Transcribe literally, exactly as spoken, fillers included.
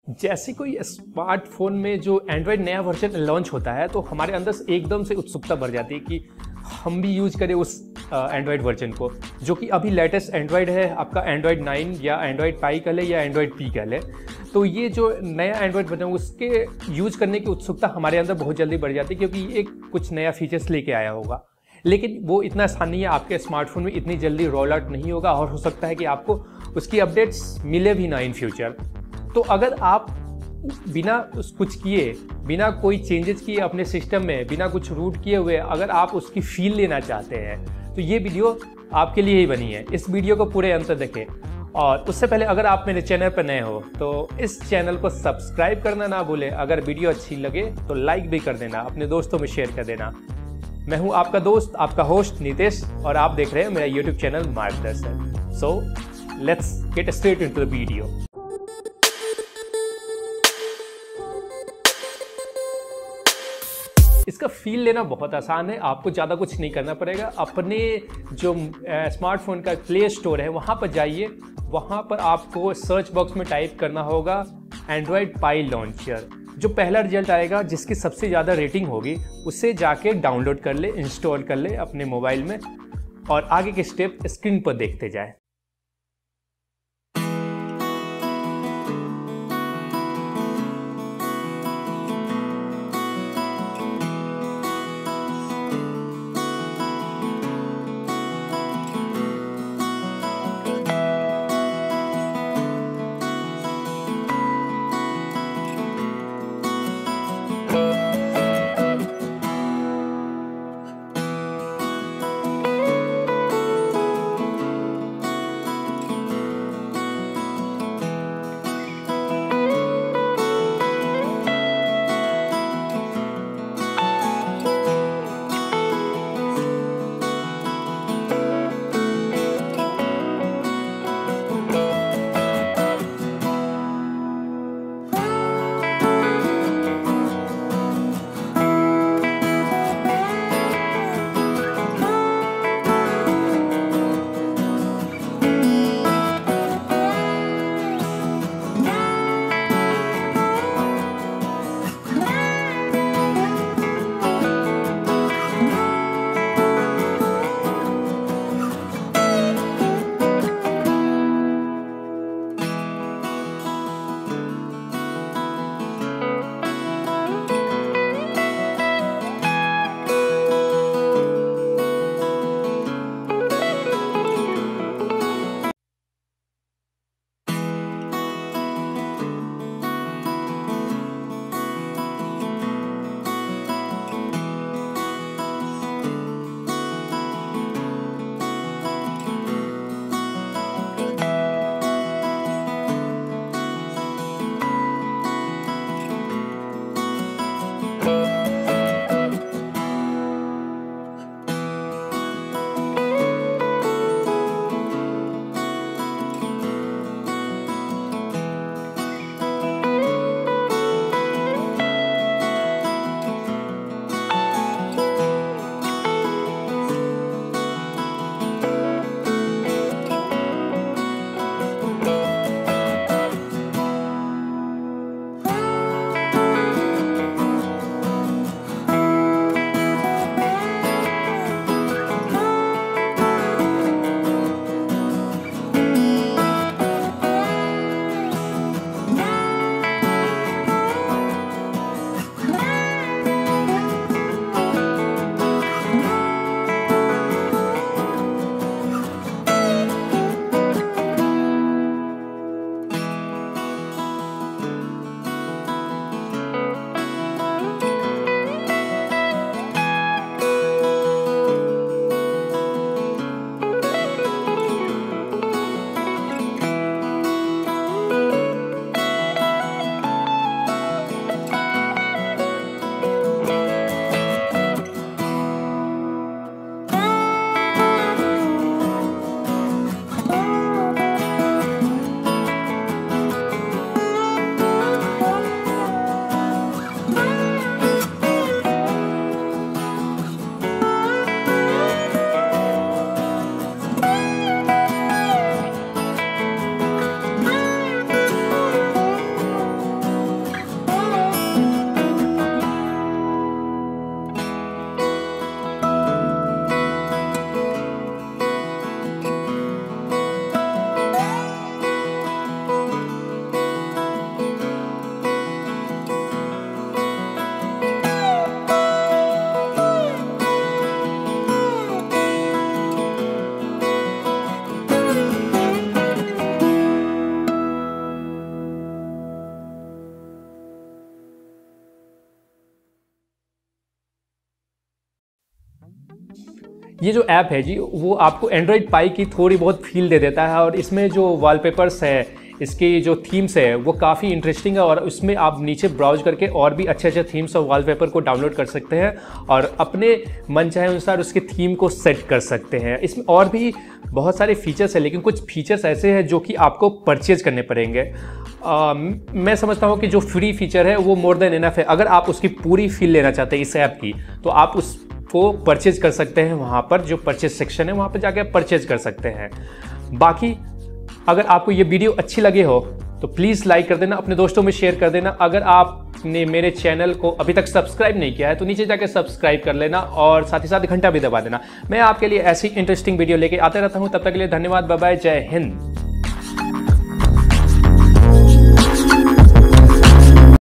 जैसे कोई स्मार्टफोन में जो एंड्रॉयड नया वर्जन लॉन्च होता है तो हमारे अंदर से एकदम से उत्सुकता बढ़ जाती है कि हम भी यूज करें उस एंड्रॉयड वर्जन को, जो कि अभी लेटेस्ट एंड्रॉयड है आपका एंड्रॉयड नाइन या एंड्रॉयड पाई कह ले या एंड्रॉयड पी कह ले। तो ये जो नया एंड्रॉयड वर्जन उसके यूज करने की उत्सुकता हमारे अंदर बहुत जल्दी बढ़ जाती है, क्योंकि ये एक कुछ नया फीचर्स लेके आया होगा। लेकिन वो इतना आसान नहीं है, आपके स्मार्टफोन में इतनी जल्दी रोल आउट नहीं होगा और हो सकता है कि आपको उसकी अपडेट्स मिले भी ना इन फ्यूचर। तो अगर आप बिना कुछ किए, बिना कोई चेंजेस किए अपने सिस्टम में, बिना कुछ रूट किए हुए अगर आप उसकी फील लेना चाहते हैं तो ये वीडियो आपके लिए ही बनी है। इस वीडियो को पूरे अंत देखें। और उससे पहले अगर आप मेरे चैनल पर नए हो तो इस चैनल को सब्सक्राइब करना ना भूलें। अगर वीडियो अच्छी लगे तो लाइक भी कर देना, अपने दोस्तों में शेयर कर देना। मैं हूं आपका दोस्त, आपका होस्ट नितेश, और आप देख रहे हैं मेरा YouTube channel Margdarshan. So let's get straight into the video. इसका फील लेना बहुत आसान है, आपको ज़्यादा कुछ नहीं करना पड़ेगा। अपने जो स्मार्टफोन का प्ले स्टोर है वहाँ पर जाइए, वहाँ पर आपको सर्च बॉक्स में टाइप करना होगा एंड्रॉयड पाई लॉन्चर। जो पहला रिजल्ट आएगा, जिसकी सबसे ज़्यादा रेटिंग होगी, उसे जाके डाउनलोड कर ले, इंस्टॉल कर ले अपने मोबाइल में, और आगे के स्टेप स्क्रीन पर देखते जाए। ये जो ऐप है जी वो आपको एंड्रॉयड पाई की थोड़ी बहुत फील दे देता है, और इसमें जो वॉलपेपर्स है, इसकी जो थीम्स है वो काफ़ी इंटरेस्टिंग है, और उसमें आप नीचे ब्राउज करके और भी अच्छे अच्छे थीम्स और वॉलपेपर को डाउनलोड कर सकते हैं और अपने मन चाहे अनुसार उसके थीम को सेट कर सकते हैं। इसमें और भी बहुत सारे फीचर्स हैं, लेकिन कुछ फीचर्स ऐसे हैं जो कि आपको परचेज करने पड़ेंगे। आ, मैं समझता हूँ कि जो फ्री फीचर है वो मोर देन इनफ है। अगर आप उसकी पूरी फील लेना चाहते हैं इस ऐप की, तो आप उस को परचेज कर सकते हैं। वहाँ पर जो परचेज सेक्शन है वहाँ पर जाके आप परचेज कर सकते हैं। बाकी अगर आपको ये वीडियो अच्छी लगे हो तो प्लीज़ लाइक कर देना, अपने दोस्तों में शेयर कर देना। अगर आपने मेरे चैनल को अभी तक सब्सक्राइब नहीं किया है तो नीचे जाके सब्सक्राइब कर लेना, और साथ ही साथ घंटा भी दबा देना। मैं आपके लिए ऐसी इंटरेस्टिंग वीडियो लेके आते रहता हूँ। तब तक के लिए धन्यवाद, बाय बाय, जय हिंद।